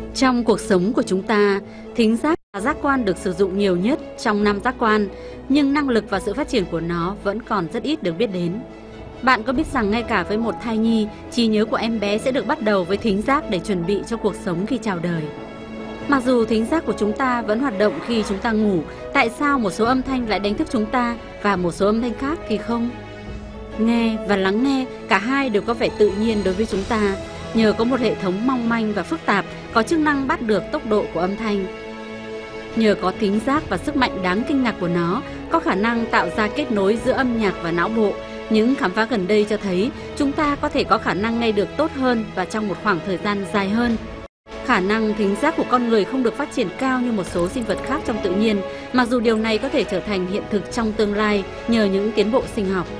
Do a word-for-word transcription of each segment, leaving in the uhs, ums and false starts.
Trong cuộc sống của chúng ta, thính giác là giác quan được sử dụng nhiều nhất trong năm giác quan, nhưng năng lực và sự phát triển của nó vẫn còn rất ít được biết đến. Bạn có biết rằng ngay cả với một thai nhi, trí nhớ của em bé sẽ được bắt đầu với thính giác để chuẩn bị cho cuộc sống khi chào đời. Mặc dù thính giác của chúng ta vẫn hoạt động khi chúng ta ngủ, tại sao một số âm thanh lại đánh thức chúng ta và một số âm thanh khác thì không? Nghe và lắng nghe, cả hai đều có vẻ tự nhiên đối với chúng ta, nhờ có một hệ thống mong manh và phức tạp, có chức năng bắt được tốc độ của âm thanh. Nhờ có thính giác và sức mạnh đáng kinh ngạc của nó, có khả năng tạo ra kết nối giữa âm nhạc và não bộ. Những khám phá gần đây cho thấy chúng ta có thể có khả năng nghe được tốt hơn và trong một khoảng thời gian dài hơn. Khả năng thính giác của con người không được phát triển cao như một số sinh vật khác trong tự nhiên, mặc dù điều này có thể trở thành hiện thực trong tương lai nhờ những tiến bộ sinh học.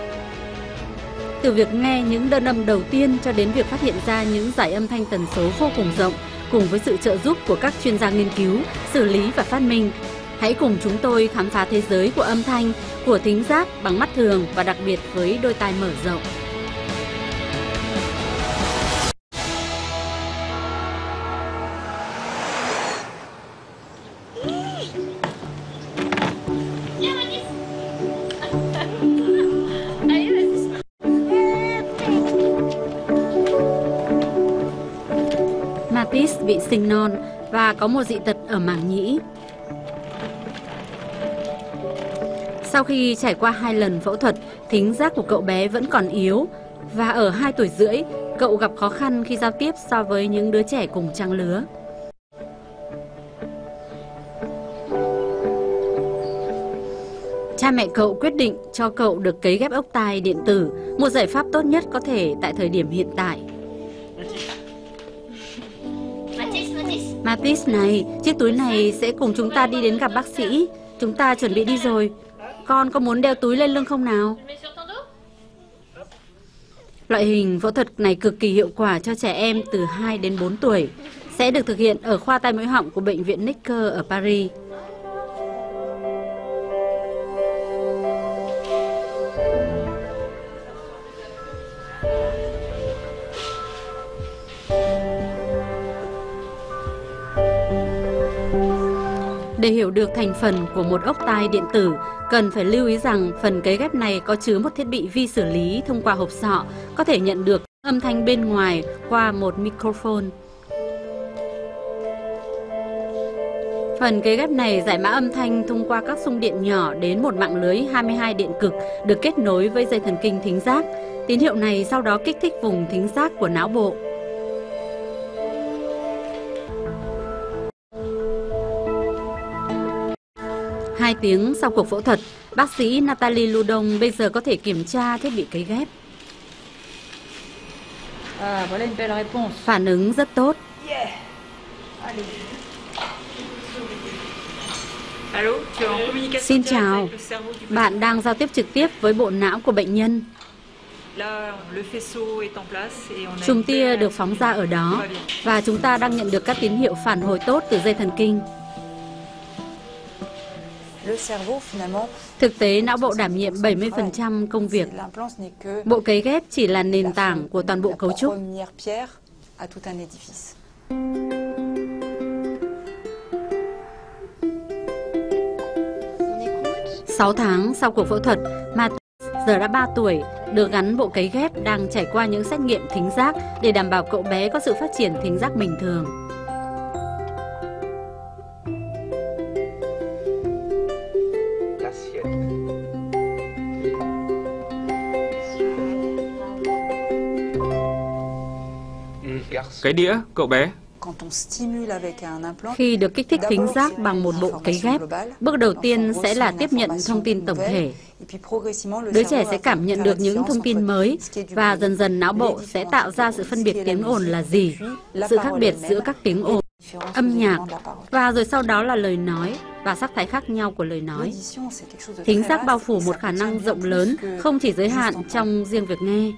Từ việc nghe những đơn âm đầu tiên cho đến việc phát hiện ra những dải âm thanh tần số vô cùng rộng, cùng với sự trợ giúp của các chuyên gia nghiên cứu, xử lý và phát minh, hãy cùng chúng tôi khám phá thế giới của âm thanh, của thính giác bằng mắt thường và đặc biệt với đôi tai mở rộng. Matisse bị sinh non và có một dị tật ở màng nhĩ. Sau khi trải qua hai lần phẫu thuật, thính giác của cậu bé vẫn còn yếu và ở hai tuổi rưỡi, cậu gặp khó khăn khi giao tiếp so với những đứa trẻ cùng trang lứa. Cha mẹ cậu quyết định cho cậu được cấy ghép ốc tai điện tử, một giải pháp tốt nhất có thể tại thời điểm hiện tại. Matisse này, chiếc túi này sẽ cùng chúng ta đi đến gặp bác sĩ. Chúng ta chuẩn bị đi rồi. Con có muốn đeo túi lên lưng không nào? Loại hình phẫu thuật này cực kỳ hiệu quả cho trẻ em từ hai đến bốn tuổi, sẽ được thực hiện ở khoa tai mũi họng của bệnh viện Necker ở Paris. Để hiểu được thành phần của một ốc tai điện tử, cần phải lưu ý rằng phần cấy ghép này có chứa một thiết bị vi xử lý thông qua hộp sọ, có thể nhận được âm thanh bên ngoài qua một microphone. Phần cấy ghép này giải mã âm thanh thông qua các xung điện nhỏ đến một mạng lưới hai mươi hai điện cực được kết nối với dây thần kinh thính giác. Tín hiệu này sau đó kích thích vùng thính giác của não bộ. Hai tiếng sau cuộc phẫu thuật, bác sĩ Nathalie Loudon bây giờ có thể kiểm tra thiết bị cấy ghép. À, voilà une belle réponse. Phản ứng rất tốt. Yeah. Allez. Allô, tu es en communication Xin directe chào, avec le cerveau du patient. bạn đang giao tiếp trực tiếp với bộ não của bệnh nhân. Là, le faisceau est en place et on a Chùm une tia belle được phóng ra ở đó réaction. và chúng ta đang nhận được các tín hiệu phản hồi tốt từ dây thần kinh. Le cerveau, finalement, Thực tế, não bộ đảm nhiệm bảy mươi phần trăm công việc. l'implant n'est que Bộ cấy ghép chỉ là nền la tảng của toàn bộ la cấu trúc. première pierre à tout un édifice. sáu tháng sau cuộc phẫu thuật, Matisse giờ đã ba tuổi, được gắn bộ cấy ghép đang trải qua những xét nghiệm thính giác để đảm bảo cậu bé có sự phát triển thính giác bình thường. Cái đĩa, cậu bé. Quand on stimule avec un implant, Khi được kích thích thính giác bằng một bộ cấy ghép, bước đầu tiên sẽ là tiếp nhận thông tin tổng thể. et puis progressivement, le Đứa cerveau trẻ va sẽ faire cảm une nhận được những différence thông tin entre mới ce qui est du và bruit, dần dần não bộ les sẽ différences tạo ra entre sự phân ce biệt qui est la tiếng ồn musique, là gì, et puis la sự khác parole biệt elle-même, giữa các tiếng et ồn, les différences âm des nhạc éléments de la parole. và rồi sau đó là lời nói và sắc thái khác nhau của lời nói. L'audition, c'est quelque chose de Thính très giác vaste bao et phủ ça một khả contient năng bien rộng plus lớn, que không chỉ giới juste hạn entendre. trong riêng việc nghe.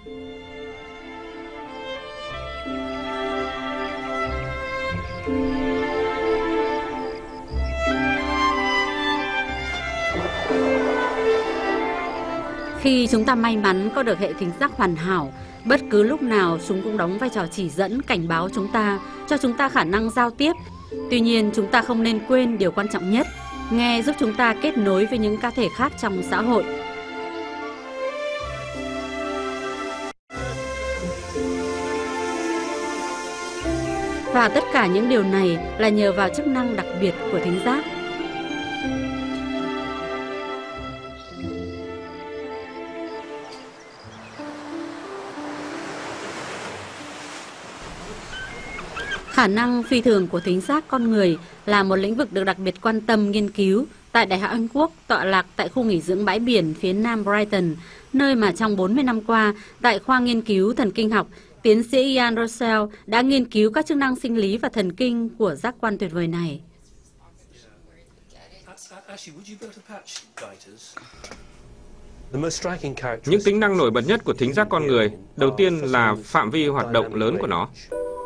Khi chúng ta may mắn có được hệ thính giác hoàn hảo, bất cứ lúc nào chúng cũng đóng vai trò chỉ dẫn, cảnh báo chúng ta, cho chúng ta khả năng giao tiếp. Tuy nhiên, chúng ta không nên quên điều quan trọng nhất, nghe giúp chúng ta kết nối với những cá thể khác trong xã hội. Và tất cả những điều này là nhờ vào chức năng đặc biệt của thính giác. Khả năng phi thường của thính giác con người là một lĩnh vực được đặc biệt quan tâm nghiên cứu tại Đại học Anh Quốc tọa lạc tại khu nghỉ dưỡng bãi biển phía nam Brighton, nơi mà trong bốn mươi năm qua, tại khoa nghiên cứu thần kinh học, tiến sĩ Ian Russell đã nghiên cứu các chức năng sinh lý và thần kinh của giác quan tuyệt vời này. Những tính năng nổi bật nhất của thính giác con người, đầu tiên là phạm vi hoạt động lớn của nó.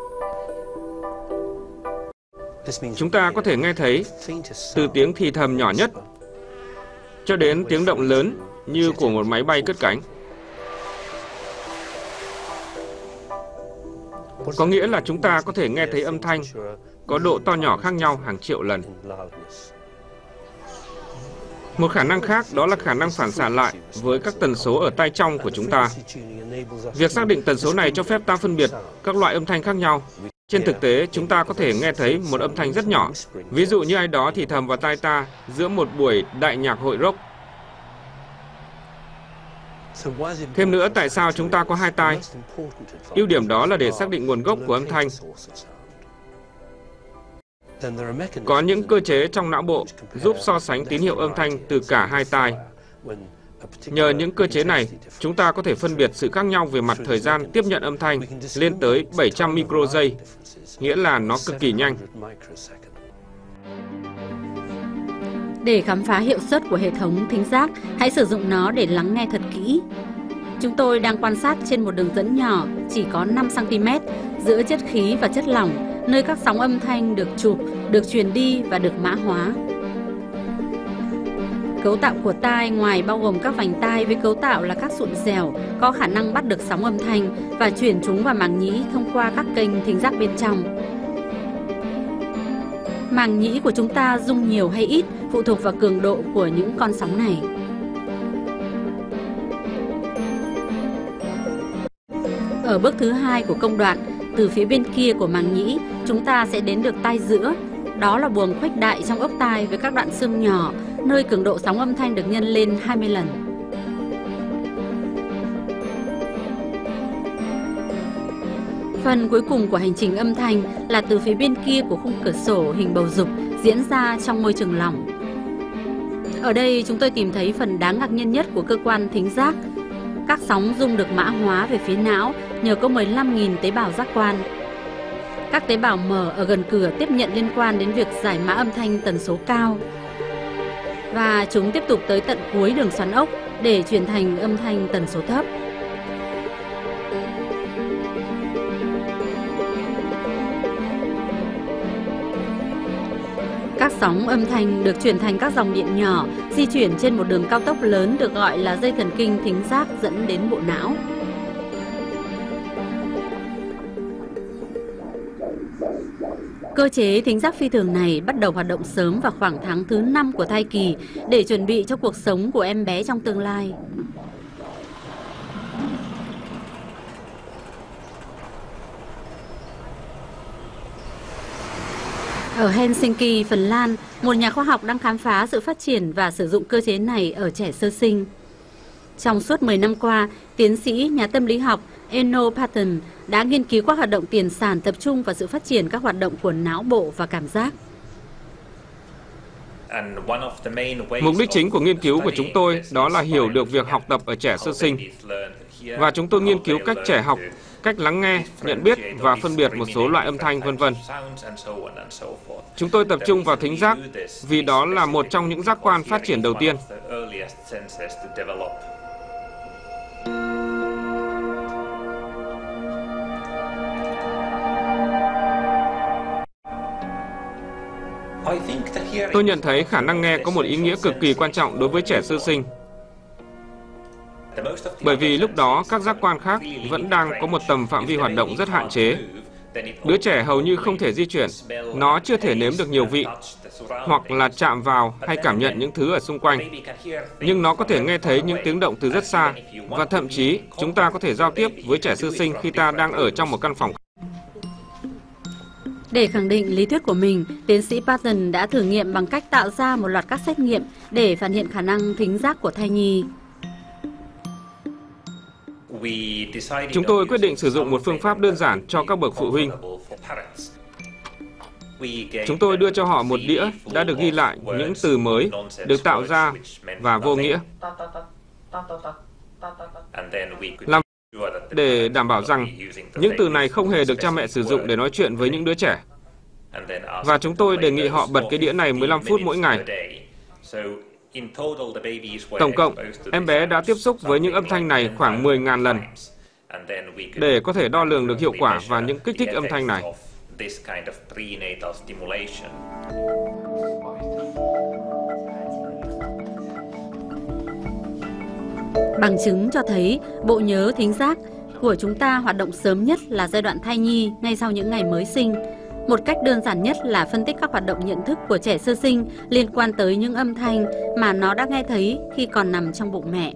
Chúng ta có thể nghe thấy từ tiếng thì thầm nhỏ nhất cho đến tiếng động lớn như của một máy bay cất cánh. Có nghĩa là chúng ta có thể nghe thấy âm thanh có độ to nhỏ khác nhau hàng triệu lần. Một khả năng khác đó là khả năng phản xạ lại với các tần số ở tai trong của chúng ta. Việc xác định tần số này cho phép ta phân biệt các loại âm thanh khác nhau. Trên thực tế, chúng ta có thể nghe thấy một âm thanh rất nhỏ, ví dụ như ai đó thì thầm vào tai ta giữa một buổi đại nhạc hội rock. Thêm nữa, tại sao chúng ta có hai tai? Ưu điểm đó là để xác định nguồn gốc của âm thanh. Có những cơ chế trong não bộ giúp so sánh tín hiệu âm thanh từ cả hai tai. Nhờ những cơ chế này, chúng ta có thể phân biệt sự khác nhau về mặt thời gian tiếp nhận âm thanh lên tới bảy trăm micro giây, nghĩa là nó cực kỳ nhanh. Để khám phá hiệu suất của hệ thống thính giác, hãy sử dụng nó để lắng nghe thật kỹ. Chúng tôi đang quan sát trên một đường dẫn nhỏ chỉ có năm xăng ti mét giữa chất khí và chất lỏng, nơi các sóng âm thanh được chụp, được truyền đi và được mã hóa. Cấu tạo của tai ngoài bao gồm các vành tai với cấu tạo là các sụn dẻo có khả năng bắt được sóng âm thanh và chuyển chúng vào màng nhĩ thông qua các kênh thính giác bên trong. Màng nhĩ của chúng ta rung nhiều hay ít phụ thuộc vào cường độ của những con sóng này. Ở bước thứ hai của công đoạn, từ phía bên kia của màng nhĩ, chúng ta sẽ đến được tai giữa. Đó là buồng khuếch đại trong ốc tai với các đoạn xương nhỏ, nơi cường độ sóng âm thanh được nhân lên hai mươi lần. Phần cuối cùng của hành trình âm thanh là từ phía bên kia của khung cửa sổ hình bầu dục diễn ra trong môi trường lỏng. Ở đây chúng tôi tìm thấy phần đáng ngạc nhiên nhất của cơ quan thính giác. Các sóng rung được mã hóa về phía não nhờ có mười lăm nghìn tế bào giác quan. Các tế bào mở ở gần cửa tiếp nhận liên quan đến việc giải mã âm thanh tần số cao. Và chúng tiếp tục tới tận cuối đường xoắn ốc để truyền thành âm thanh tần số thấp. Các sóng âm thanh được chuyển thành các dòng điện nhỏ di chuyển trên một đường cao tốc lớn được gọi là dây thần kinh thính giác dẫn đến bộ não. Cơ chế thính giác phi thường này bắt đầu hoạt động sớm vào khoảng tháng thứ năm của thai kỳ để chuẩn bị cho cuộc sống của em bé trong tương lai. Ở Helsinki, Phần Lan, một nhà khoa học đang khám phá sự phát triển và sử dụng cơ chế này ở trẻ sơ sinh. Trong suốt mười năm qua, tiến sĩ nhà tâm lý học Eno Patton đã nghiên cứu các hoạt động tiền sản tập trung vào sự phát triển các hoạt động của não bộ và cảm giác. Mục đích chính của nghiên cứu của chúng tôi đó là hiểu được việc học tập ở trẻ sơ sinh. Và chúng tôi nghiên cứu cách trẻ học, cách lắng nghe, nhận biết và phân biệt một số loại âm thanh, vân vân. Chúng tôi tập trung vào thính giác vì đó là một trong những giác quan phát triển đầu tiên. Tôi nhận thấy khả năng nghe có một ý nghĩa cực kỳ quan trọng đối với trẻ sơ sinh. Bởi vì lúc đó các giác quan khác vẫn đang có một tầm phạm vi hoạt động rất hạn chế. Đứa trẻ hầu như không thể di chuyển, nó chưa thể nếm được nhiều vị, hoặc là chạm vào hay cảm nhận những thứ ở xung quanh. Nhưng nó có thể nghe thấy những tiếng động từ rất xa, và thậm chí chúng ta có thể giao tiếp với trẻ sơ sinh khi ta đang ở trong một căn phòng. Để khẳng định lý thuyết của mình, tiến sĩ Patton đã thử nghiệm bằng cách tạo ra một loạt các xét nghiệm để phát hiện khả năng thính giác của thai nhi. Chúng tôi quyết định sử dụng một phương pháp đơn giản cho các bậc phụ huynh. Chúng tôi đưa cho họ một đĩa đã được ghi lại những từ mới được tạo ra và vô nghĩa. Làm để đảm bảo rằng những từ này không hề được cha mẹ sử dụng để nói chuyện với những đứa trẻ. Và chúng tôi đề nghị họ bật cái đĩa này mười lăm phút mỗi ngày. Tổng cộng, em bé đã tiếp xúc với những âm thanh này khoảng mười nghìn lần để có thể đo lường được hiệu quả và những kích thích âm thanh này. Bằng chứng cho thấy bộ nhớ thính giác của chúng ta hoạt động sớm nhất là giai đoạn thai nhi ngay sau những ngày mới sinh. Một cách đơn giản nhất là phân tích các hoạt động nhận thức của trẻ sơ sinh liên quan tới những âm thanh mà nó đã nghe thấy khi còn nằm trong bụng mẹ.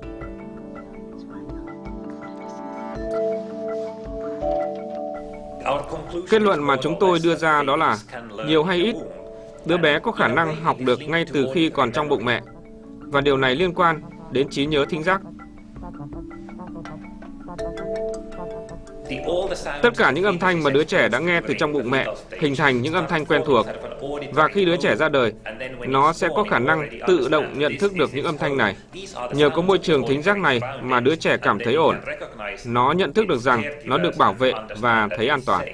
Kết luận mà chúng tôi đưa ra đó là, nhiều hay ít, đứa bé có khả năng học được ngay từ khi còn trong bụng mẹ, và điều này liên quan đến trí nhớ thính giác. Tất cả những âm thanh mà đứa trẻ đã nghe từ trong bụng mẹ hình thành những âm thanh quen thuộc, và khi đứa trẻ ra đời, nó sẽ có khả năng tự động nhận thức được những âm thanh này. Nhờ có môi trường thính giác này mà đứa trẻ cảm thấy ổn, nó nhận thức được rằng nó được bảo vệ và thấy an toàn.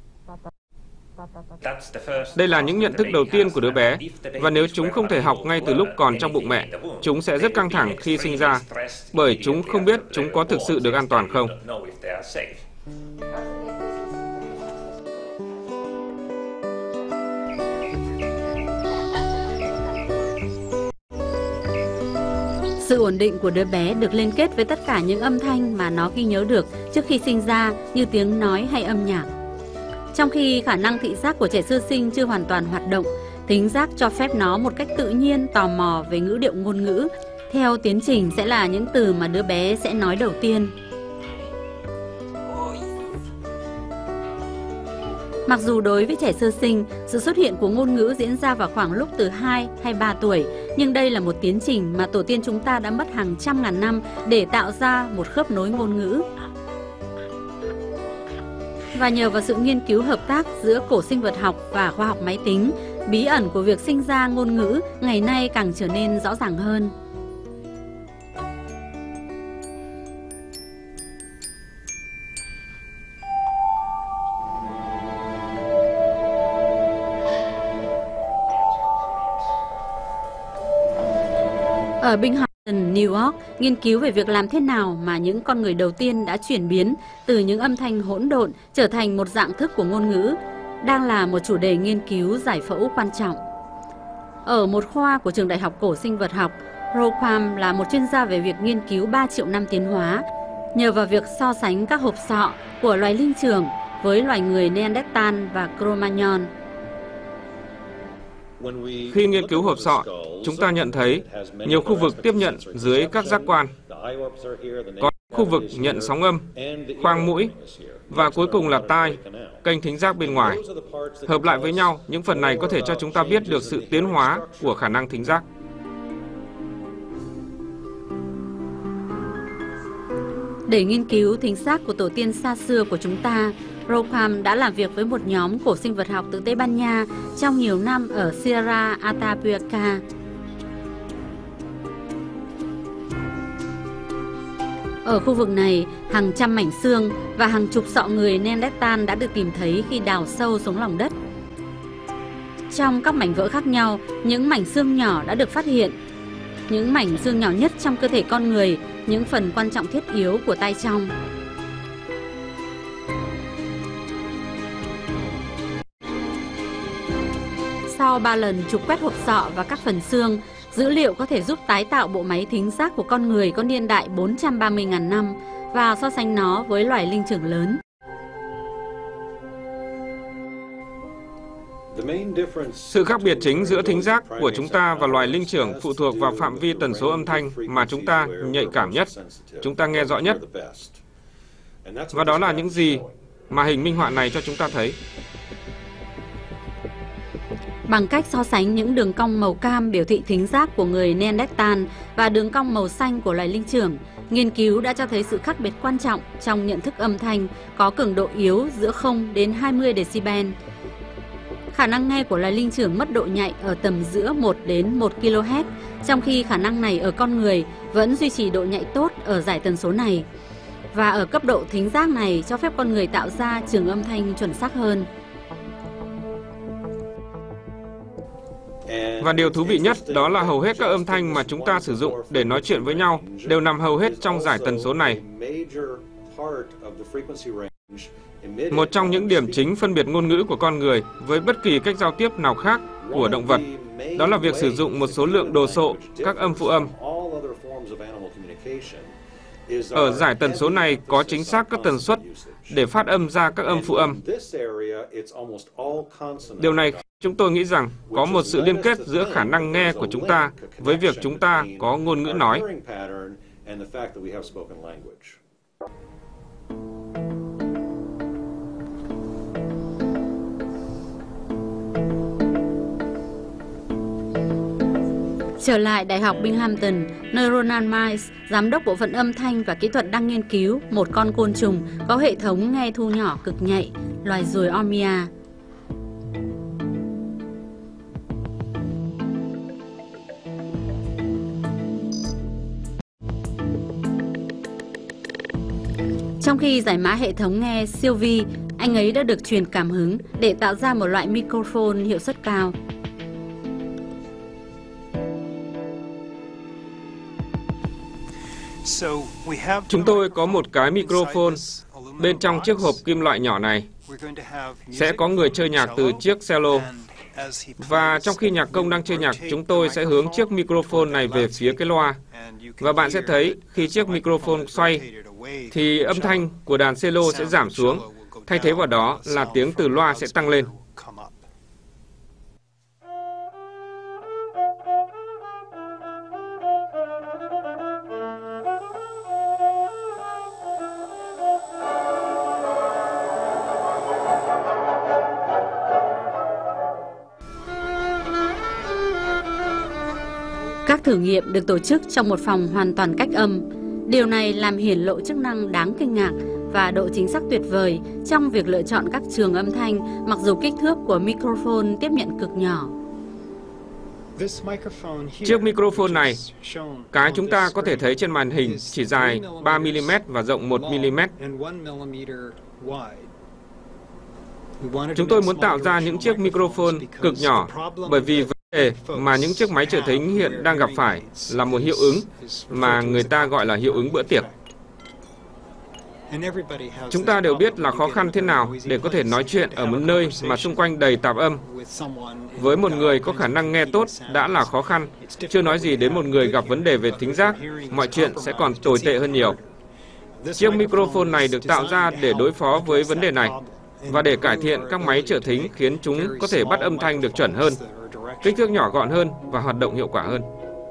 Đây là những nhận thức đầu tiên của đứa bé, và nếu chúng không thể học ngay từ lúc còn trong bụng mẹ, chúng sẽ rất căng thẳng khi sinh ra, bởi chúng không biết chúng có thực sự được an toàn không. Sự ổn định của đứa bé được liên kết với tất cả những âm thanh mà nó ghi nhớ được trước khi sinh ra, như tiếng nói hay âm nhạc. Trong khi khả năng thị giác của trẻ sơ sinh chưa hoàn toàn hoạt động, thính giác cho phép nó một cách tự nhiên tò mò về ngữ điệu ngôn ngữ. Theo tiến trình sẽ là những từ mà đứa bé sẽ nói đầu tiên. Mặc dù đối với trẻ sơ sinh, sự xuất hiện của ngôn ngữ diễn ra vào khoảng lúc từ hai hay ba tuổi, nhưng đây là một tiến trình mà tổ tiên chúng ta đã mất hàng trăm ngàn năm để tạo ra một khớp nối ngôn ngữ. Và nhờ vào sự nghiên cứu hợp tác giữa cổ sinh vật học và khoa học máy tính, bí ẩn của việc sinh ra ngôn ngữ ngày nay càng trở nên rõ ràng hơn. Ở Binghamton, New York, nghiên cứu về việc làm thế nào mà những con người đầu tiên đã chuyển biến từ những âm thanh hỗn độn trở thành một dạng thức của ngôn ngữ, đang là một chủ đề nghiên cứu giải phẫu quan trọng. Ở một khoa của trường Đại học Cổ sinh vật học, Roquam là một chuyên gia về việc nghiên cứu ba triệu năm tiến hóa, nhờ vào việc so sánh các hộp sọ của loài linh trưởng với loài người Neanderthal và Cro-Magnon. Khi nghiên cứu hộp sọ, chúng ta nhận thấy nhiều khu vực tiếp nhận dưới các giác quan, có khu vực nhận sóng âm, khoang mũi, và cuối cùng là tai, kênh thính giác bên ngoài. Hợp lại với nhau, những phần này có thể cho chúng ta biết được sự tiến hóa của khả năng thính giác. Để nghiên cứu thính giác của tổ tiên xa xưa của chúng ta, Roquam đã làm việc với một nhóm cổ sinh vật học từ Tây Ban Nha trong nhiều năm ở Sierra Atapuerca. Ở khu vực này, hàng trăm mảnh xương và hàng chục sọ người Neanderthal đã được tìm thấy khi đào sâu xuống lòng đất. Trong các mảnh vỡ khác nhau, những mảnh xương nhỏ đã được phát hiện. Những mảnh xương nhỏ nhất trong cơ thể con người, những phần quan trọng thiết yếu của tay trong. Sau ba lần trục quét hộp sọ và các phần xương, Dữ liệu có thể giúp tái tạo bộ máy thính giác của con người có niên đại bốn trăm ba mươi nghìn năm và so sánh nó với loài linh trưởng lớn. Sự khác biệt chính giữa thính giác của chúng ta và loài linh trưởng phụ thuộc vào phạm vi tần số âm thanh mà chúng ta nhạy cảm nhất, chúng ta nghe rõ nhất. Và đó là những gì mà hình minh họa này cho chúng ta thấy. Bằng cách so sánh những đường cong màu cam biểu thị thính giác của người Neanderthal và đường cong màu xanh của loài linh trưởng, nghiên cứu đã cho thấy sự khác biệt quan trọng trong nhận thức âm thanh có cường độ yếu giữa không đến hai mươi decibel. Khả năng nghe của loài linh trưởng mất độ nhạy ở tầm giữa một đến một ki lô héc, trong khi khả năng này ở con người vẫn duy trì độ nhạy tốt ở dải tần số này. Và ở cấp độ thính giác này cho phép con người tạo ra trường âm thanh chuẩn xác hơn. Và điều thú vị nhất đó là hầu hết các âm thanh mà chúng ta sử dụng để nói chuyện với nhau đều nằm hầu hết trong dải tần số này. Một trong những điểm chính phân biệt ngôn ngữ của con người với bất kỳ cách giao tiếp nào khác của động vật, đó là việc sử dụng một số lượng đồ sộ, các âm phụ âm. Ở dải tần số này có chính xác các tần suất để phát âm ra các âm phụ âm. Điều này chúng tôi nghĩ rằng có một sự liên kết giữa khả năng nghe của chúng ta với việc chúng ta có ngôn ngữ nói. Trở lại Đại học Binghamton, nơi Ronald Miles, giám đốc bộ phận âm thanh và kỹ thuật đang nghiên cứu một con côn trùng có hệ thống nghe thu nhỏ cực nhạy, loài ruồi Ormia. Trong khi giải mã hệ thống nghe siêu vi, anh ấy đã được truyền cảm hứng để tạo ra một loại microphone hiệu suất cao. Chúng tôi có một cái microphone bên trong chiếc hộp kim loại nhỏ này. Sẽ có người chơi nhạc từ chiếc cello. Và trong khi nhạc công đang chơi nhạc, chúng tôi sẽ hướng chiếc microphone này về phía cái loa. Và bạn sẽ thấy khi chiếc microphone xoay, thì âm thanh của đàn cello sẽ giảm xuống. Thay thế vào đó là tiếng từ loa sẽ tăng lên. Các thử nghiệm được tổ chức trong một phòng hoàn toàn cách âm. Điều này làm hiển lộ chức năng đáng kinh ngạc và độ chính xác tuyệt vời trong việc lựa chọn các trường âm thanh mặc dù kích thước của microphone tiếp nhận cực nhỏ. Chiếc microphone này, cái chúng ta có thể thấy trên màn hình chỉ dài ba mi li mét và rộng một mi li mét. Chúng tôi muốn tạo ra những chiếc microphone cực nhỏ bởi vì vấn đề mà những chiếc máy trợ thính hiện đang gặp phải là một hiệu ứng mà người ta gọi là hiệu ứng bữa tiệc. Chúng ta đều biết là khó khăn thế nào để có thể nói chuyện ở một nơi mà xung quanh đầy tạp âm. Với một người có khả năng nghe tốt đã là khó khăn, chưa nói gì đến một người gặp vấn đề về thính giác, mọi chuyện sẽ còn tồi tệ hơn nhiều. Chiếc microphone này được tạo ra để đối phó với vấn đề này và để cải thiện các máy trợ thính khiến chúng có thể bắt âm thanh được chuẩn hơn, kích thước nhỏ gọn hơn và hoạt động hiệu quả hơn.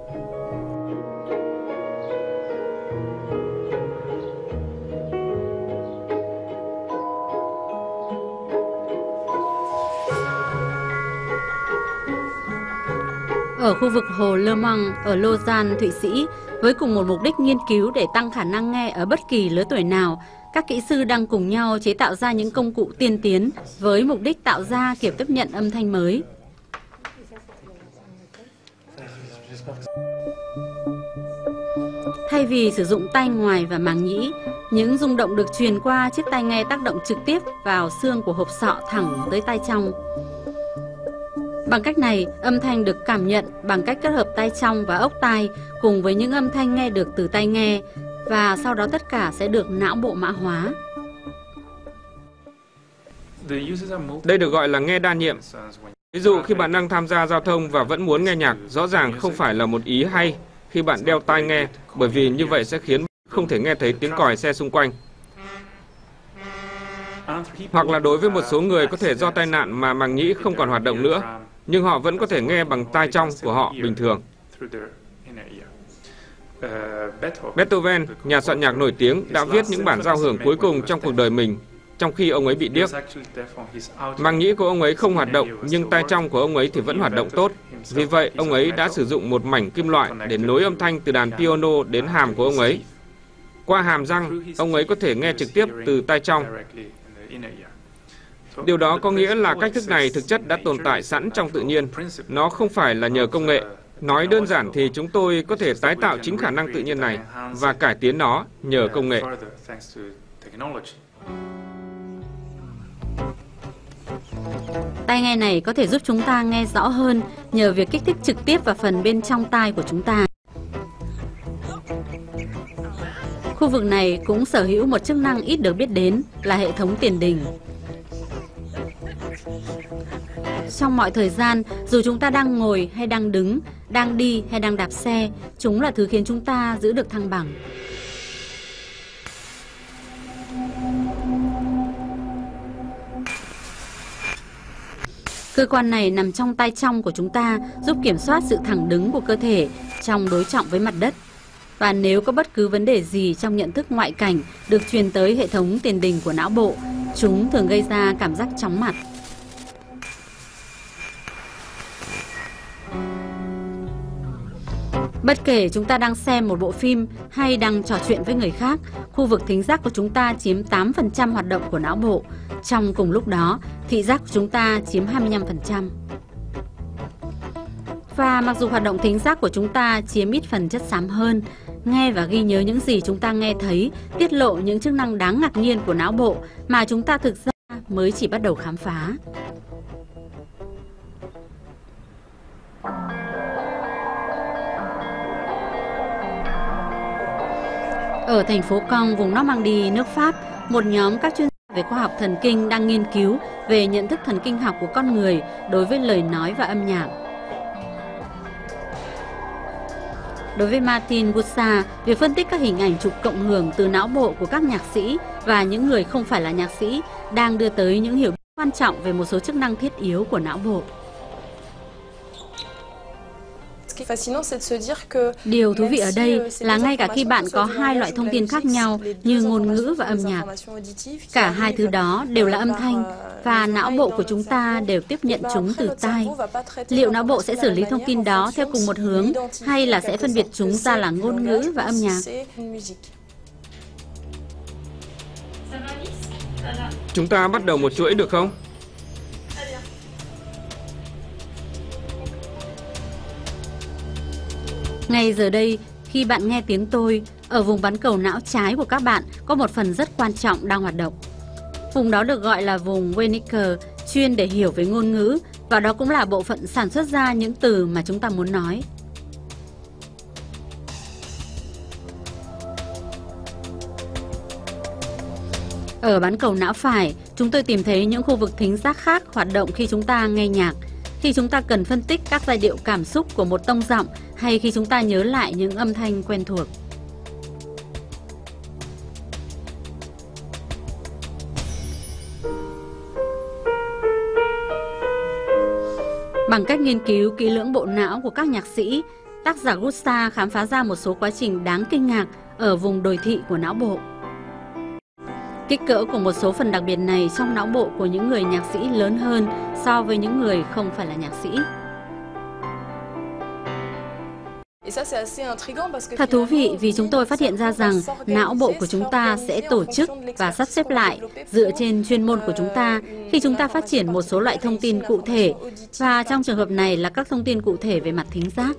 Ở khu vực hồ Le Mans ở Lausanne, Thụy Sĩ, với cùng một mục đích nghiên cứu để tăng khả năng nghe ở bất kỳ lứa tuổi nào, các kỹ sư đang cùng nhau chế tạo ra những công cụ tiên tiến với mục đích tạo ra kiểu tiếp nhận âm thanh mới. Thay vì sử dụng tai ngoài và màng nhĩ, những rung động được truyền qua chiếc tai nghe tác động trực tiếp vào xương của hộp sọ thẳng tới tai trong. Bằng cách này, âm thanh được cảm nhận bằng cách kết hợp tai trong và ốc tai cùng với những âm thanh nghe được từ tai nghe, và sau đó tất cả sẽ được não bộ mã hóa. Đây được gọi là nghe đa nhiệm. Ví dụ khi bạn đang tham gia giao thông và vẫn muốn nghe nhạc, rõ ràng không phải là một ý hay khi bạn đeo tai nghe, bởi vì như vậy sẽ khiến không thể nghe thấy tiếng còi xe xung quanh. Hoặc là đối với một số người có thể do tai nạn mà màng nhĩ không còn hoạt động nữa, nhưng họ vẫn có thể nghe bằng tai trong của họ bình thường. Beethoven, nhà soạn nhạc nổi tiếng, đã viết những bản giao hưởng cuối cùng trong cuộc đời mình, trong khi ông ấy bị điếc. Màng nhĩ của ông ấy không hoạt động, nhưng tai trong của ông ấy thì vẫn hoạt động tốt. Vì vậy, ông ấy đã sử dụng một mảnh kim loại để nối âm thanh từ đàn piano đến hàm của ông ấy. Qua hàm răng, ông ấy có thể nghe trực tiếp từ tai trong. Điều đó có nghĩa là cách thức này thực chất đã tồn tại sẵn trong tự nhiên. Nó không phải là nhờ công nghệ. Nói đơn giản thì chúng tôi có thể tái tạo chính khả năng tự nhiên này và cải tiến nó nhờ công nghệ. Tai nghe này có thể giúp chúng ta nghe rõ hơn nhờ việc kích thích trực tiếp vào phần bên trong tai của chúng ta. Khu vực này cũng sở hữu một chức năng ít được biết đến là hệ thống tiền đình. Trong mọi thời gian, dù chúng ta đang ngồi hay đang đứng, đang đi hay đang đạp xe, chúng là thứ khiến chúng ta giữ được thăng bằng. Cơ quan này nằm trong tai trong của chúng ta, giúp kiểm soát sự thẳng đứng của cơ thể trong đối trọng với mặt đất. Và nếu có bất cứ vấn đề gì trong nhận thức ngoại cảnh được truyền tới hệ thống tiền đình của não bộ, chúng thường gây ra cảm giác chóng mặt. Bất kể chúng ta đang xem một bộ phim hay đang trò chuyện với người khác, khu vực thính giác của chúng ta chiếm tám phần trăm hoạt động của não bộ. Trong cùng lúc đó, thị giác của chúng ta chiếm hai mươi lăm phần trăm. Và mặc dù hoạt động thính giác của chúng ta chiếm ít phần chất xám hơn, nghe và ghi nhớ những gì chúng ta nghe thấy tiết lộ những chức năng đáng ngạc nhiên của não bộ mà chúng ta thực ra mới chỉ bắt đầu khám phá. Ở thành phố Caen, vùng Normandy, nước Pháp, một nhóm các chuyên gia về khoa học thần kinh đang nghiên cứu về nhận thức thần kinh học của con người đối với lời nói và âm nhạc. Đối với Martin Gussa, việc phân tích các hình ảnh chụp cộng hưởng từ não bộ của các nhạc sĩ và những người không phải là nhạc sĩ đang đưa tới những hiểu biết quan trọng về một số chức năng thiết yếu của não bộ. Điều thú vị ở đây là ngay cả khi bạn có hai loại thông tin khác nhau như ngôn ngữ và âm nhạc, cả hai thứ đó đều là âm thanh và não bộ của chúng ta đều tiếp nhận chúng từ tai. Liệu não bộ sẽ xử lý thông tin đó theo cùng một hướng hay là sẽ phân biệt chúng ra là ngôn ngữ và âm nhạc? Chúng ta bắt đầu một chuỗi được không? Ngay giờ đây, khi bạn nghe tiếng tôi, ở vùng bán cầu não trái của các bạn có một phần rất quan trọng đang hoạt động. Vùng đó được gọi là vùng Wernicke, chuyên để hiểu về ngôn ngữ, và đó cũng là bộ phận sản xuất ra những từ mà chúng ta muốn nói. Ở bán cầu não phải, chúng tôi tìm thấy những khu vực thính giác khác hoạt động khi chúng ta nghe nhạc, khi chúng ta cần phân tích các giai điệu cảm xúc của một tông giọng hay khi chúng ta nhớ lại những âm thanh quen thuộc. Bằng cách nghiên cứu kỹ lưỡng bộ não của các nhạc sĩ, tác giả Gusta khám phá ra một số quá trình đáng kinh ngạc ở vùng đồi thị của não bộ. Kích cỡ của một số phần đặc biệt này trong não bộ của những người nhạc sĩ lớn hơn so với những người không phải là nhạc sĩ. Thật thú vị vì chúng tôi phát hiện ra rằng não bộ của chúng ta sẽ tổ chức và sắp xếp lại dựa trên chuyên môn của chúng ta khi chúng ta phát triển một số loại thông tin cụ thể, và trong trường hợp này là các thông tin cụ thể về mặt thính giác.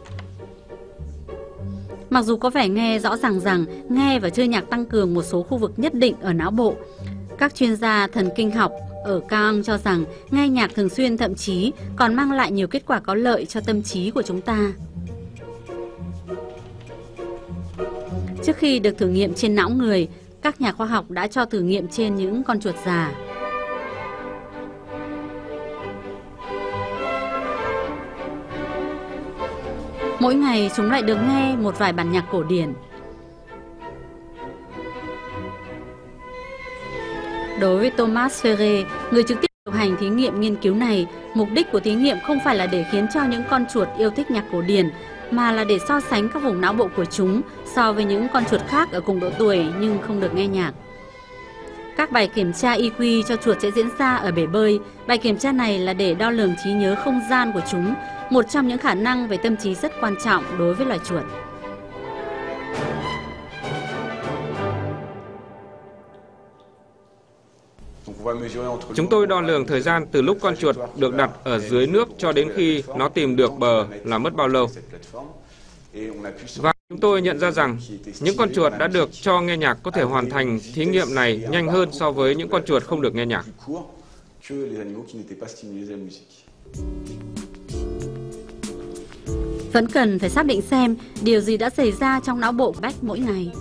Mặc dù có vẻ nghe rõ ràng rằng nghe và chơi nhạc tăng cường một số khu vực nhất định ở não bộ, các chuyên gia thần kinh học ở Caen cho rằng nghe nhạc thường xuyên thậm chí còn mang lại nhiều kết quả có lợi cho tâm trí của chúng ta. Trước khi được thử nghiệm trên não người, các nhà khoa học đã cho thử nghiệm trên những con chuột già. Mỗi ngày chúng lại được nghe một vài bản nhạc cổ điển. Đối với Thomas Ferré, người trực tiếp điều hành thí nghiệm nghiên cứu này, mục đích của thí nghiệm không phải là để khiến cho những con chuột yêu thích nhạc cổ điển, mà là để so sánh các vùng não bộ của chúng so với những con chuột khác ở cùng độ tuổi nhưng không được nghe nhạc. Các bài kiểm tra i kiu cho chuột sẽ diễn ra ở bể bơi. Bài kiểm tra này là để đo lường trí nhớ không gian của chúng, một trong những khả năng về tâm trí rất quan trọng đối với loài chuột. Chúng tôi đo lường thời gian từ lúc con chuột được đặt ở dưới nước cho đến khi nó tìm được bờ là mất bao lâu. Và chúng tôi nhận ra rằng những con chuột đã được cho nghe nhạc có thể hoàn thành thí nghiệm này nhanh hơn so với những con chuột không được nghe nhạc. Vẫn cần phải xác định xem điều gì đã xảy ra trong não bộ của Beck mỗi ngày.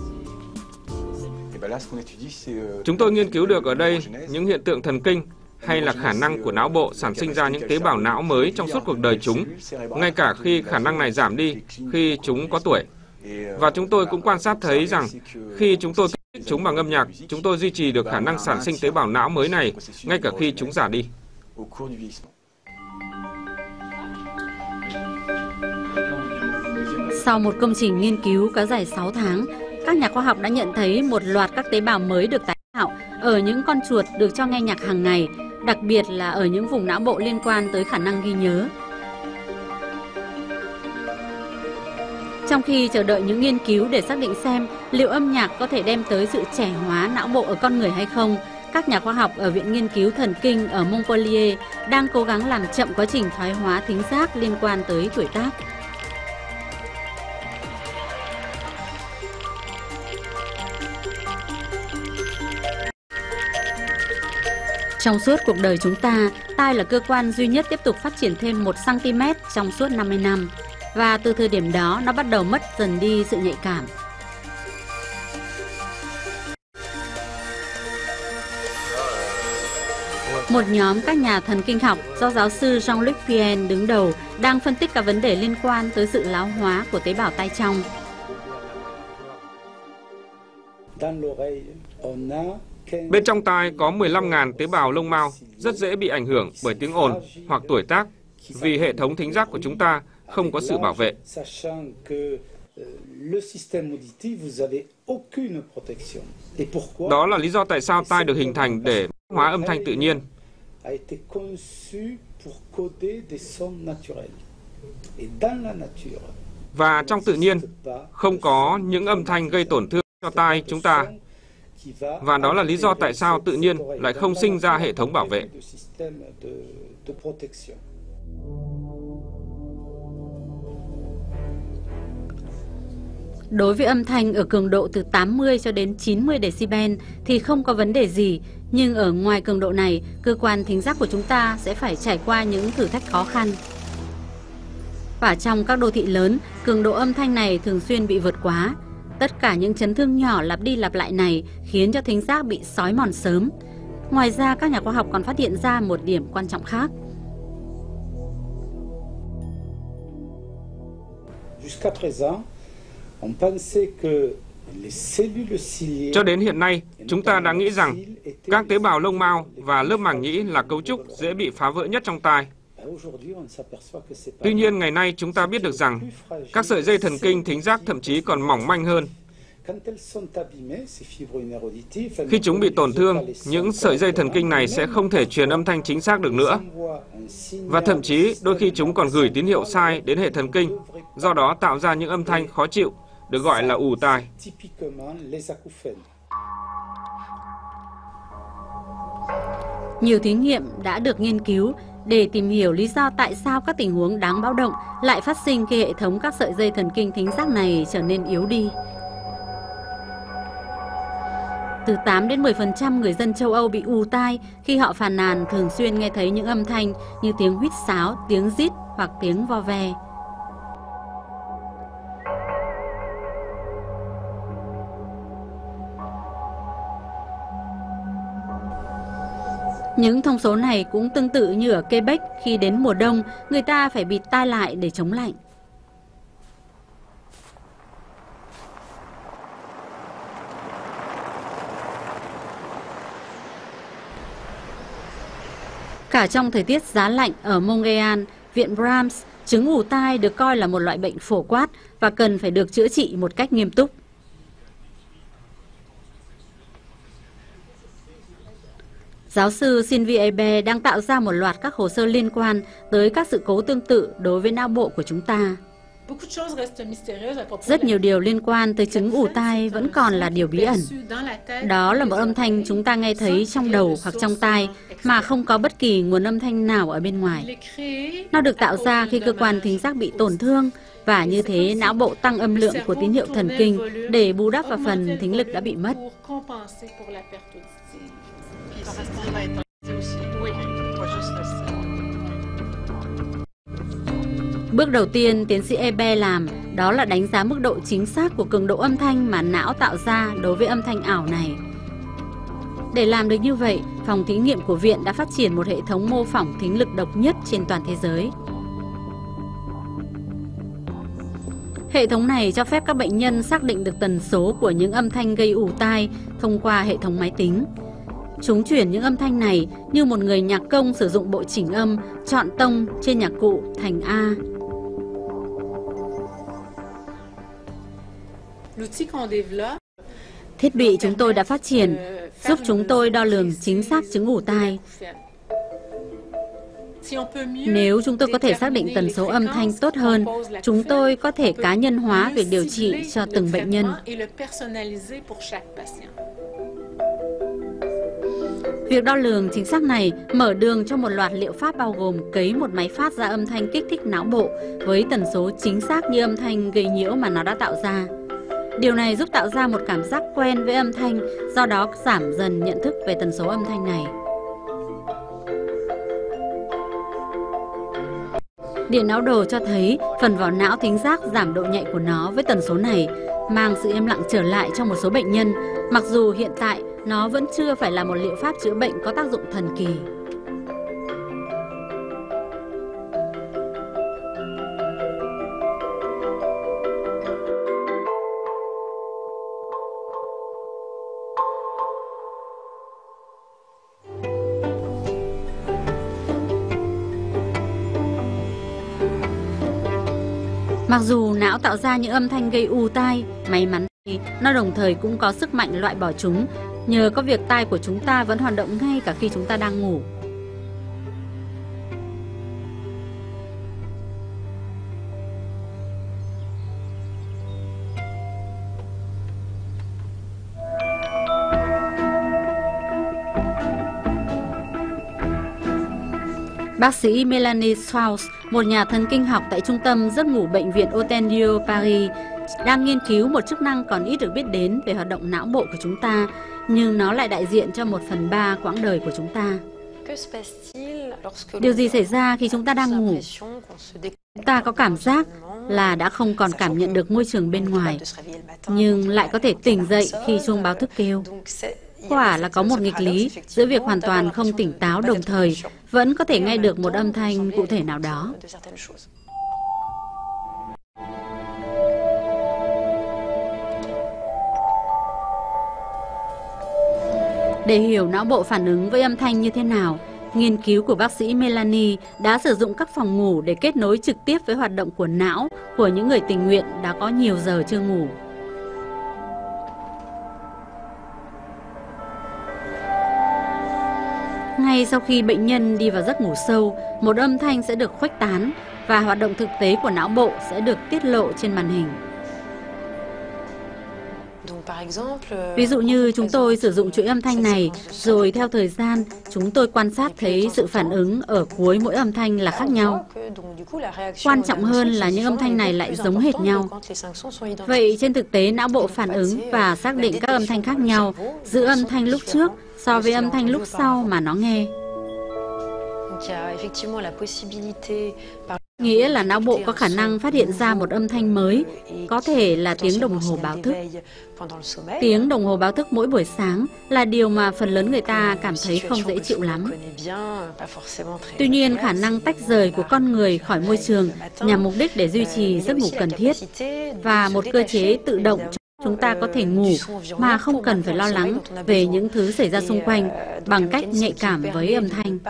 Chúng tôi nghiên cứu được ở đây những hiện tượng thần kinh hay là khả năng của não bộ sản sinh ra những tế bào não mới trong suốt cuộc đời chúng, ngay cả khi khả năng này giảm đi khi chúng có tuổi. Và chúng tôi cũng quan sát thấy rằng khi chúng tôi kích thích chúng bằng âm nhạc, chúng tôi duy trì được khả năng sản sinh tế bào não mới này ngay cả khi chúng già đi. Sau một công trình nghiên cứu kéo dài sáu tháng, các nhà khoa học đã nhận thấy một loạt các tế bào mới được tái tạo ở những con chuột được cho nghe nhạc hàng ngày, đặc biệt là ở những vùng não bộ liên quan tới khả năng ghi nhớ. Trong khi chờ đợi những nghiên cứu để xác định xem liệu âm nhạc có thể đem tới sự trẻ hóa não bộ ở con người hay không, các nhà khoa học ở Viện Nghiên cứu Thần kinh ở Montpellier đang cố gắng làm chậm quá trình thoái hóa thính giác liên quan tới tuổi tác. Trong suốt cuộc đời chúng ta, tai là cơ quan duy nhất tiếp tục phát triển thêm một xăng-ti-mét trong suốt năm mươi năm. Và từ thời điểm đó, nó bắt đầu mất dần đi sự nhạy cảm. Một nhóm các nhà thần kinh học do giáo sư Jean-Luc Pien đứng đầu đang phân tích các vấn đề liên quan tới sự lão hóa của tế bào tai trong. Bên trong tai có mười lăm nghìn tế bào lông mao, rất dễ bị ảnh hưởng bởi tiếng ồn hoặc tuổi tác, vì hệ thống thính giác của chúng ta không có sự bảo vệ. Đó là lý do tại sao tai được hình thành để hóa âm thanh tự nhiên. Và trong tự nhiên, không có những âm thanh gây tổn thương cho tai chúng ta. Và đó là lý do tại sao tự nhiên lại không sinh ra hệ thống bảo vệ. Đối với âm thanh ở cường độ từ tám mươi cho đến chín mươi decibel thì không có vấn đề gì, nhưng ở ngoài cường độ này, cơ quan thính giác của chúng ta sẽ phải trải qua những thử thách khó khăn. Và trong các đô thị lớn, cường độ âm thanh này thường xuyên bị vượt quá. Tất cả những chấn thương nhỏ lặp đi lặp lại này khiến cho thính giác bị xói mòn sớm. Ngoài ra, các nhà khoa học còn phát hiện ra một điểm quan trọng khác. Cho đến hiện nay, chúng ta đã nghĩ rằng các tế bào lông mao và lớp màng nhĩ là cấu trúc dễ bị phá vỡ nhất trong tai. Tuy nhiên, ngày nay chúng ta biết được rằng các sợi dây thần kinh thính giác thậm chí còn mỏng manh hơn. Khi chúng bị tổn thương, những sợi dây thần kinh này sẽ không thể truyền âm thanh chính xác được nữa. Và thậm chí đôi khi chúng còn gửi tín hiệu sai đến hệ thần kinh, do đó tạo ra những âm thanh khó chịu, được gọi là ù tai. Nhiều thí nghiệm đã được nghiên cứu để tìm hiểu lý do tại sao các tình huống đáng báo động lại phát sinh khi hệ thống các sợi dây thần kinh thính giác này trở nên yếu đi. Từ tám đến mười phần trăm người dân châu Âu bị ù tai khi họ phàn nàn thường xuyên nghe thấy những âm thanh như tiếng huýt sáo, tiếng rít hoặc tiếng vo ve. Những thông số này cũng tương tự như ở Quebec, khi đến mùa đông, người ta phải bịt tai lại để chống lạnh. Cả trong thời tiết giá lạnh ở Montreal, Viện Brahms, chứng ù tai được coi là một loại bệnh phổ quát và cần phải được chữa trị một cách nghiêm túc. Giáo sư Sylvie Hebert đang tạo ra một loạt các hồ sơ liên quan tới các sự cố tương tự đối với não bộ của chúng ta. Rất nhiều điều liên quan tới chứng ù tai vẫn còn là điều bí ẩn. Đó là một âm thanh chúng ta nghe thấy trong đầu hoặc trong tai mà không có bất kỳ nguồn âm thanh nào ở bên ngoài. Nó được tạo ra khi cơ quan thính giác bị tổn thương và như thế não bộ tăng âm lượng của tín hiệu thần kinh để bù đắp vào phần thính lực đã bị mất. Bước đầu tiên tiến sĩ Hebert làm đó là đánh giá mức độ chính xác của cường độ âm thanh mà não tạo ra đối với âm thanh ảo này. Để làm được như vậy, phòng thí nghiệm của viện đã phát triển một hệ thống mô phỏng thính lực độc nhất trên toàn thế giới. Hệ thống này cho phép các bệnh nhân xác định được tần số của những âm thanh gây ù tai thông qua hệ thống máy tính. Chúng chuyển những âm thanh này như một người nhạc công sử dụng bộ chỉnh âm, chọn tông trên nhạc cụ thành A. Thiết bị chúng tôi đã phát triển giúp chúng tôi đo lường chính xác chứng ù tai. Nếu chúng tôi có thể xác định tần số âm thanh tốt hơn, chúng tôi có thể cá nhân hóa việc điều trị cho từng bệnh nhân. Việc đo lường chính xác này mở đường cho một loạt liệu pháp bao gồm cấy một máy phát ra âm thanh kích thích não bộ với tần số chính xác như âm thanh gây nhiễu mà nó đã tạo ra. Điều này giúp tạo ra một cảm giác quen với âm thanh, do đó giảm dần nhận thức về tần số âm thanh này. Điện não đồ cho thấy phần vỏ não thính giác giảm độ nhạy của nó với tần số này, mang sự im lặng trở lại trong một số bệnh nhân, mặc dù hiện tại nó vẫn chưa phải là một liệu pháp chữa bệnh có tác dụng thần kỳ. Mặc dù não tạo ra những âm thanh gây ù tai, may mắn thì nó đồng thời cũng có sức mạnh loại bỏ chúng, nhờ có việc tai của chúng ta vẫn hoạt động ngay cả khi chúng ta đang ngủ. Bác sĩ Melanie Strauss, một nhà thần kinh học tại trung tâm giấc ngủ bệnh viện Othello Paris, đang nghiên cứu một chức năng còn ít được biết đến về hoạt động não bộ của chúng ta, nhưng nó lại đại diện cho một phần ba quãng đời của chúng ta. Điều gì xảy ra khi chúng ta đang ngủ? Chúng ta có cảm giác là đã không còn cảm nhận được môi trường bên ngoài, nhưng lại có thể tỉnh dậy khi chuông báo thức kêu. Quả là có một nghịch lý giữa việc hoàn toàn không tỉnh táo đồng thời vẫn có thể nghe được một âm thanh cụ thể nào đó. Để hiểu não bộ phản ứng với âm thanh như thế nào, nghiên cứu của bác sĩ Melanie đã sử dụng các phòng ngủ để kết nối trực tiếp với hoạt động của não của những người tình nguyện đã có nhiều giờ chưa ngủ. Ngay sau khi bệnh nhân đi vào giấc ngủ sâu, một âm thanh sẽ được khuếch tán và hoạt động thực tế của não bộ sẽ được tiết lộ trên màn hình. Ví dụ như chúng tôi sử dụng chuỗi âm thanh này, rồi theo thời gian, chúng tôi quan sát thấy sự phản ứng ở cuối mỗi âm thanh là khác nhau. Quan trọng hơn là những âm thanh này lại giống hệt nhau. Vậy trên thực tế, não bộ phản ứng và xác định các âm thanh khác nhau giữa âm thanh lúc trước so với âm thanh lúc sau mà nó nghe. Nghĩa là não bộ có khả năng phát hiện ra một âm thanh mới, có thể là tiếng đồng hồ báo thức. Tiếng đồng hồ báo thức mỗi buổi sáng là điều mà phần lớn người ta cảm thấy không dễ chịu lắm. Tuy nhiên, khả năng tách rời của con người khỏi môi trường nhằm mục đích để duy trì giấc ngủ cần thiết và một cơ chế tự động Chúng ta có thể ngủ mà không cần phải lo lắng về những thứ xảy ra xung quanh bằng cách nhạy cảm với âm thanh.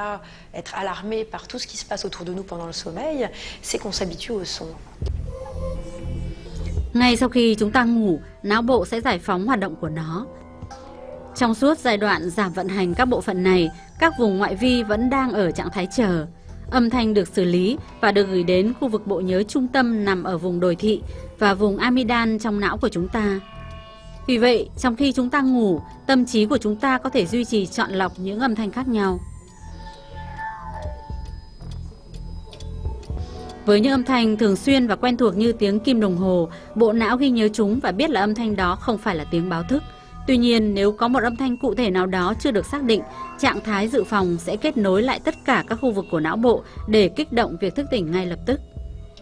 Ngay sau khi chúng ta ngủ, não bộ sẽ giải phóng hoạt động của nó. Trong suốt giai đoạn giảm vận hành các bộ phận này, các vùng ngoại vi vẫn đang ở trạng thái chờ. Âm thanh được xử lý và được gửi đến khu vực bộ nhớ trung tâm nằm ở vùng đồi thị và vùng amidan trong não của chúng ta. Vì vậy, trong khi chúng ta ngủ, tâm trí của chúng ta có thể duy trì chọn lọc những âm thanh khác nhau. Với những âm thanh thường xuyên và quen thuộc như tiếng kim đồng hồ, bộ não ghi nhớ chúng và biết là âm thanh đó không phải là tiếng báo thức. Tuy nhiên, nếu có một âm thanh cụ thể nào đó chưa được xác định, trạng thái dự phòng sẽ kết nối lại tất cả các khu vực của não bộ để kích động việc thức tỉnh ngay lập tức.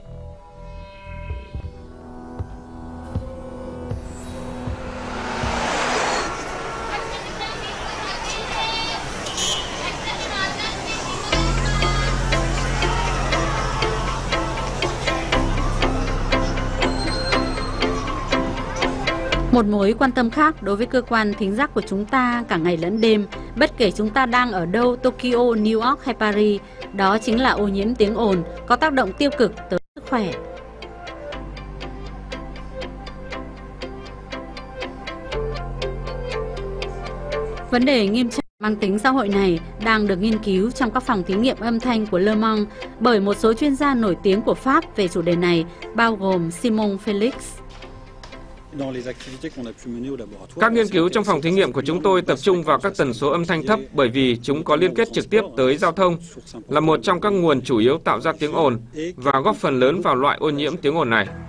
Một mối quan tâm khác đối với cơ quan thính giác của chúng ta cả ngày lẫn đêm, bất kể chúng ta đang ở đâu, Tokyo, New York hay Paris, đó chính là ô nhiễm tiếng ồn có tác động tiêu cực tới sức khỏe. Vấn đề nghiêm trọng mang tính xã hội này đang được nghiên cứu trong các phòng thí nghiệm âm thanh của Le Mans bởi một số chuyên gia nổi tiếng của Pháp về chủ đề này, bao gồm Simon Felix. Các nghiên cứu trong phòng thí nghiệm của chúng tôi tập trung vào các tần số âm thanh thấp bởi vì chúng có liên kết trực tiếp tới giao thông, là một trong các nguồn chủ yếu tạo ra tiếng ồn và góp phần lớn vào loại ô nhiễm tiếng ồn này.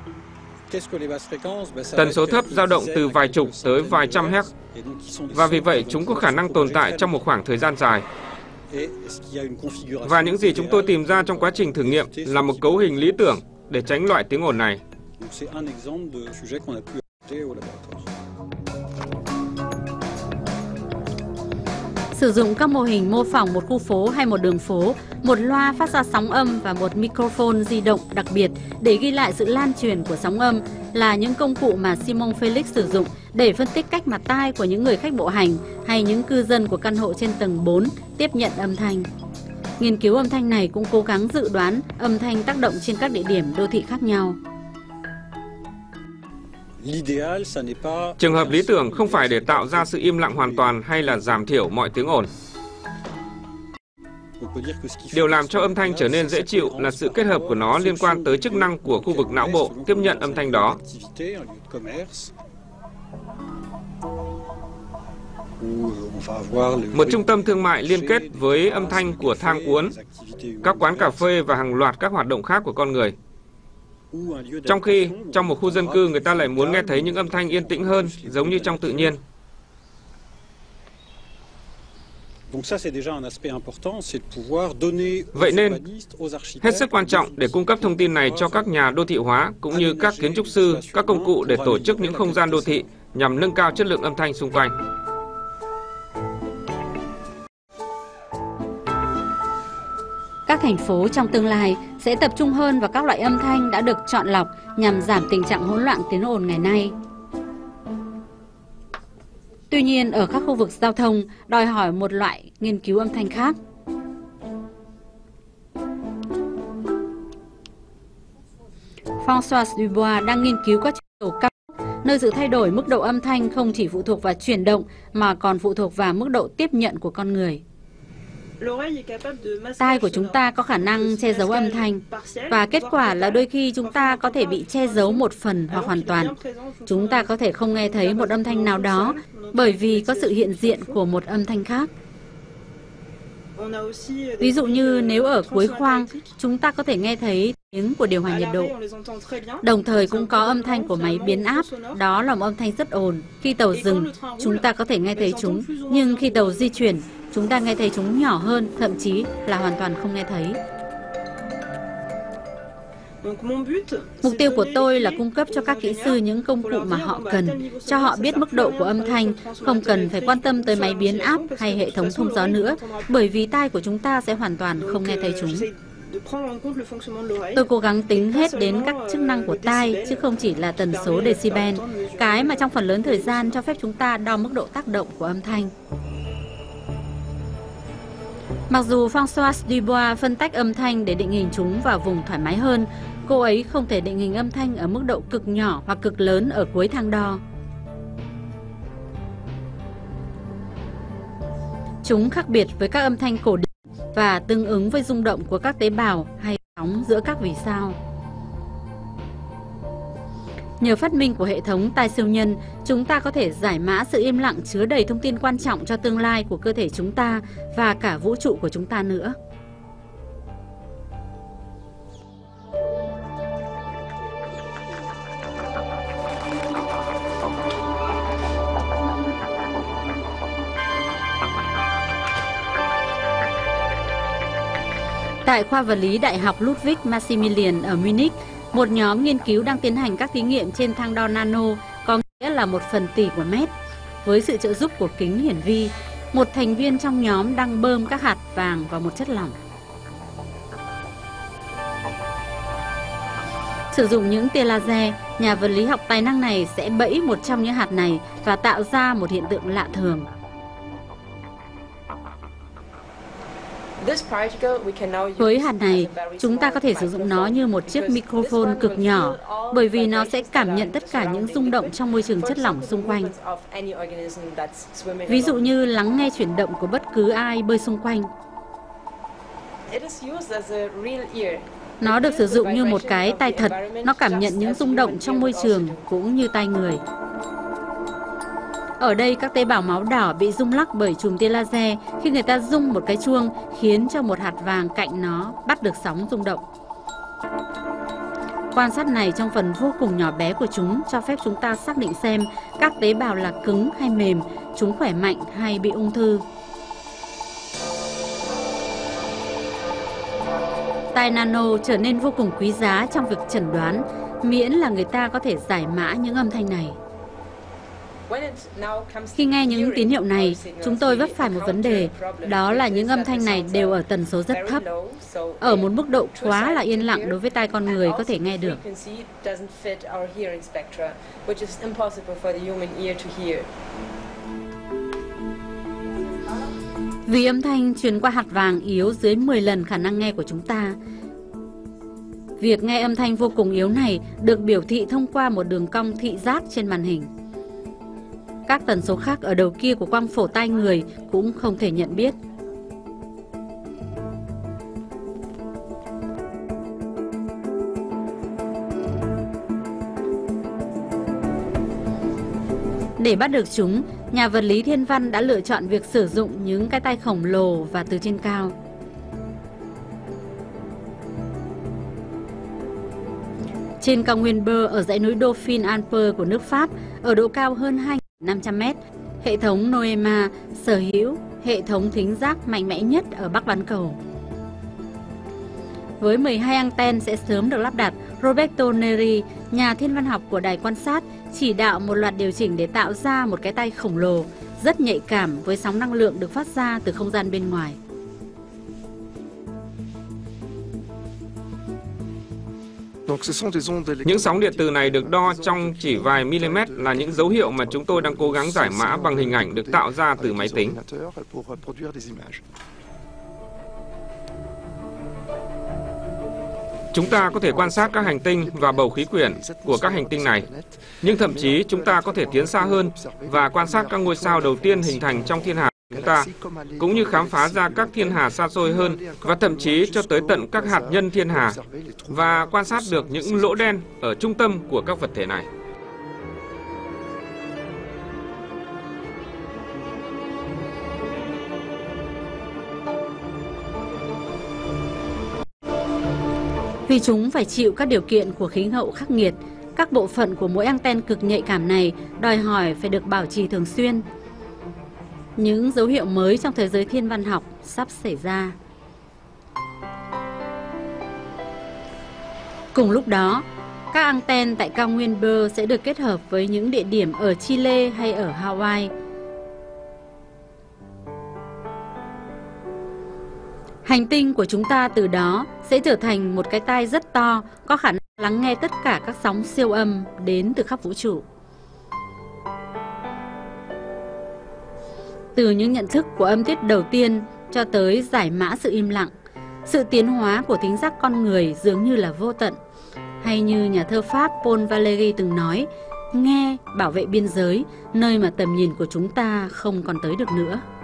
Tần số thấp dao động từ vài chục tới vài trăm héc, và vì vậy chúng có khả năng tồn tại trong một khoảng thời gian dài. Và những gì chúng tôi tìm ra trong quá trình thử nghiệm là một cấu hình lý tưởng để tránh loại tiếng ồn này. Sử dụng các mô hình mô phỏng một khu phố hay một đường phố, một loa phát ra sóng âm và một microphone di động đặc biệt để ghi lại sự lan truyền của sóng âm là những công cụ mà Simon Felix sử dụng để phân tích cách mà tai của những người khách bộ hành hay những cư dân của căn hộ trên tầng bốn tiếp nhận âm thanh. Nghiên cứu âm thanh này cũng cố gắng dự đoán âm thanh tác động trên các địa điểm đô thị khác nhau. Trường hợp lý tưởng không phải để tạo ra sự im lặng hoàn toàn hay là giảm thiểu mọi tiếng ồn. Điều làm cho âm thanh trở nên dễ chịu là sự kết hợp của nó liên quan tới chức năng của khu vực não bộ tiếp nhận âm thanh đó. Một trung tâm thương mại liên kết với âm thanh của thang cuốn, các quán cà phê và hàng loạt các hoạt động khác của con người. Trong khi, trong một khu dân cư người ta lại muốn nghe thấy những âm thanh yên tĩnh hơn, giống như trong tự nhiên. Vậy nên, hết sức quan trọng để cung cấp thông tin này cho các nhà đô thị hóa, cũng như các kiến trúc sư, các công cụ để tổ chức những không gian đô thị nhằm nâng cao chất lượng âm thanh xung quanh. Các thành phố trong tương lai sẽ tập trung hơn vào các loại âm thanh đã được chọn lọc nhằm giảm tình trạng hỗn loạn tiếng ồn ngày nay. Tuy nhiên, ở các khu vực giao thông đòi hỏi một loại nghiên cứu âm thanh khác. François Dubois đang nghiên cứu các chiều cầu cao tốc, nơi sự thay đổi mức độ âm thanh không chỉ phụ thuộc vào chuyển động mà còn phụ thuộc vào mức độ tiếp nhận của con người. Tai của chúng ta có khả năng che giấu âm thanh, và kết quả là đôi khi chúng ta có thể bị che giấu một phần hoặc hoàn toàn. Chúng ta có thể không nghe thấy một âm thanh nào đó bởi vì có sự hiện diện của một âm thanh khác. Ví dụ như nếu ở cuối khoang, chúng ta có thể nghe thấy tiếng của điều hòa nhiệt độ. Đồng thời cũng có âm thanh của máy biến áp, đó là một âm thanh rất ồn. Khi tàu dừng, chúng ta có thể nghe thấy chúng, nhưng khi tàu di chuyển, chúng ta nghe thấy chúng nhỏ hơn, thậm chí là hoàn toàn không nghe thấy. Mục tiêu của tôi là cung cấp cho các kỹ sư những công cụ mà họ cần, cho họ biết mức độ của âm thanh, không cần phải quan tâm tới máy biến áp hay hệ thống thông gió nữa, bởi vì tai của chúng ta sẽ hoàn toàn không nghe thấy chúng. Tôi cố gắng tính hết đến các chức năng của tai, chứ không chỉ là tần số decibel, cái mà trong phần lớn thời gian cho phép chúng ta đo mức độ tác động của âm thanh. Mặc dù Françoise Dubois phân tách âm thanh để định hình chúng vào vùng thoải mái hơn, cô ấy không thể định hình âm thanh ở mức độ cực nhỏ hoặc cực lớn ở cuối thang đo. Chúng khác biệt với các âm thanh cổ điển và tương ứng với rung động của các tế bào hay sóng giữa các vì sao. Nhờ phát minh của hệ thống tai siêu nhân, chúng ta có thể giải mã sự im lặng chứa đầy thông tin quan trọng cho tương lai của cơ thể chúng ta và cả vũ trụ của chúng ta nữa. Tại khoa vật lý Đại học Ludwig Maximilian ở Munich, một nhóm nghiên cứu đang tiến hành các thí nghiệm trên thang đo nano, có nghĩa là một phần tỷ của mét. Với sự trợ giúp của kính hiển vi, một thành viên trong nhóm đang bơm các hạt vàng vào một chất lỏng. Sử dụng những tia laser, nhà vật lý học tài năng này sẽ bẫy một trong những hạt này và tạo ra một hiện tượng lạ thường. Với hạt này, chúng ta có thể sử dụng nó như một chiếc microphone cực nhỏ, bởi vì nó sẽ cảm nhận tất cả những rung động trong môi trường chất lỏng xung quanh. Ví dụ như lắng nghe chuyển động của bất cứ ai bơi xung quanh. Nó được sử dụng như một cái tai thật, nó cảm nhận những rung động trong môi trường cũng như tai người. Ở đây, các tế bào máu đỏ bị rung lắc bởi chùm tia laser khi người ta rung một cái chuông, khiến cho một hạt vàng cạnh nó bắt được sóng rung động. Quan sát này trong phần vô cùng nhỏ bé của chúng cho phép chúng ta xác định xem các tế bào là cứng hay mềm, chúng khỏe mạnh hay bị ung thư. Tai nano trở nên vô cùng quý giá trong việc chẩn đoán, miễn là người ta có thể giải mã những âm thanh này. Khi nghe những tín hiệu này, chúng tôi vấp phải một vấn đề, đó là những âm thanh này đều ở tần số rất thấp, ở một mức độ quá là yên lặng đối với tai con người có thể nghe được. Vì âm thanh truyền qua hạt vàng yếu dưới mười lần khả năng nghe của chúng ta, việc nghe âm thanh vô cùng yếu này được biểu thị thông qua một đường cong thị giác trên màn hình. Các tần số khác ở đầu kia của quang phổ tai người cũng không thể nhận biết. Để bắt được chúng, nhà vật lý thiên văn đã lựa chọn việc sử dụng những cái tai khổng lồ và từ trên cao. Trên cao nguyên Bơ ở dãy núi Dauphin Alpes của nước Pháp, ở độ cao hơn hai nghìn năm trăm mét, hệ thống Noema sở hữu hệ thống thính giác mạnh mẽ nhất ở Bắc bán cầu. Với mười hai anten sẽ sớm được lắp đặt, Roberto Neri, nhà thiên văn học của đài quan sát, chỉ đạo một loạt điều chỉnh để tạo ra một cái tai khổng lồ, rất nhạy cảm với sóng năng lượng được phát ra từ không gian bên ngoài. Những sóng điện từ này được đo trong chỉ vài mm là những dấu hiệu mà chúng tôi đang cố gắng giải mã bằng hình ảnh được tạo ra từ máy tính. Chúng ta có thể quan sát các hành tinh và bầu khí quyển của các hành tinh này, nhưng thậm chí chúng ta có thể tiến xa hơn và quan sát các ngôi sao đầu tiên hình thành trong thiên hà chúng ta, cũng như khám phá ra các thiên hà xa xôi hơn và thậm chí cho tới tận các hạt nhân thiên hà, và quan sát được những lỗ đen ở trung tâm của các vật thể này. Vì chúng phải chịu các điều kiện của khí hậu khắc nghiệt, các bộ phận của mỗi anten cực nhạy cảm này đòi hỏi phải được bảo trì thường xuyên. Những dấu hiệu mới trong thế giới thiên văn học sắp xảy ra. Cùng lúc đó, các anten tại cao nguyên Bơ sẽ được kết hợp với những địa điểm ở Chile hay ở Hawaii. Hành tinh của chúng ta từ đó sẽ trở thành một cái tai rất to, có khả năng lắng nghe tất cả các sóng siêu âm đến từ khắp vũ trụ. Từ những nhận thức của âm tiết đầu tiên cho tới giải mã sự im lặng, sự tiến hóa của thính giác con người dường như là vô tận. Hay như nhà thơ Pháp Paul Valéry từng nói, nghe bảo vệ biên giới, nơi mà tầm nhìn của chúng ta không còn tới được nữa.